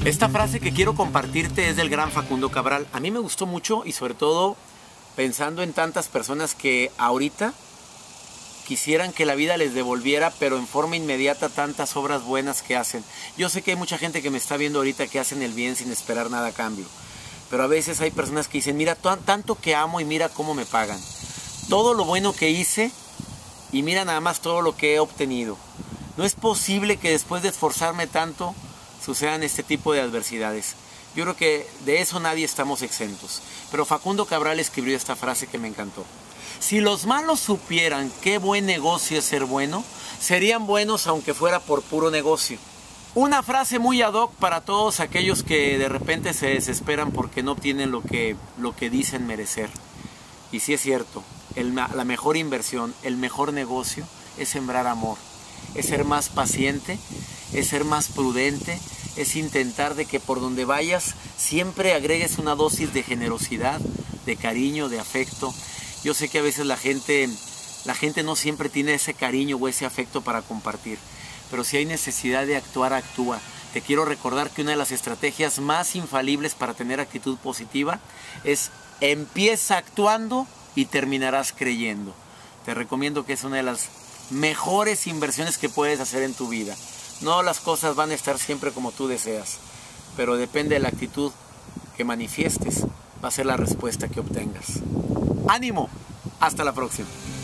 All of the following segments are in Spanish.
Esta frase que quiero compartirte es del gran Facundo Cabral. A mí me gustó mucho y sobre todo pensando en tantas personas que ahorita quisieran que la vida les devolviera, pero en forma inmediata, tantas obras buenas que hacen. Yo sé que hay mucha gente que me está viendo ahorita que hacen el bien sin esperar nada a cambio. Pero a veces hay personas que dicen, mira, tanto que amo y mira cómo me pagan. Todo lo bueno que hice y mira nada más todo lo que he obtenido. No es posible que después de esforzarme tanto sucedan este tipo de adversidades. Yo creo que de eso nadie estamos exentos. Pero Facundo Cabral escribió esta frase que me encantó. Si los malos supieran qué buen negocio es ser bueno, serían buenos aunque fuera por puro negocio. Una frase muy ad hoc para todos aquellos que de repente se desesperan porque no obtienen lo que dicen merecer. Y sí es cierto, la mejor inversión, el mejor negocio es sembrar amor, es ser más paciente, es ser más prudente, es intentar de que por donde vayas siempre agregues una dosis de generosidad, de cariño, de afecto. Yo sé que a veces la gente no siempre tiene ese cariño o ese afecto para compartir, pero si hay necesidad de actuar, actúa. Te quiero recordar que una de las estrategias más infalibles para tener actitud positiva es empieza actuando y terminarás creyendo. Te recomiendo que es una de las mejores inversiones que puedes hacer en tu vida. No las cosas van a estar siempre como tú deseas, pero depende de la actitud que manifiestes, va a ser la respuesta que obtengas. ¡Ánimo! Hasta la próxima.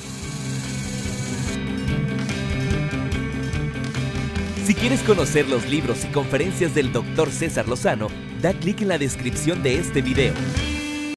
Si quieres conocer los libros y conferencias del Dr. César Lozano, da clic en la descripción de este video.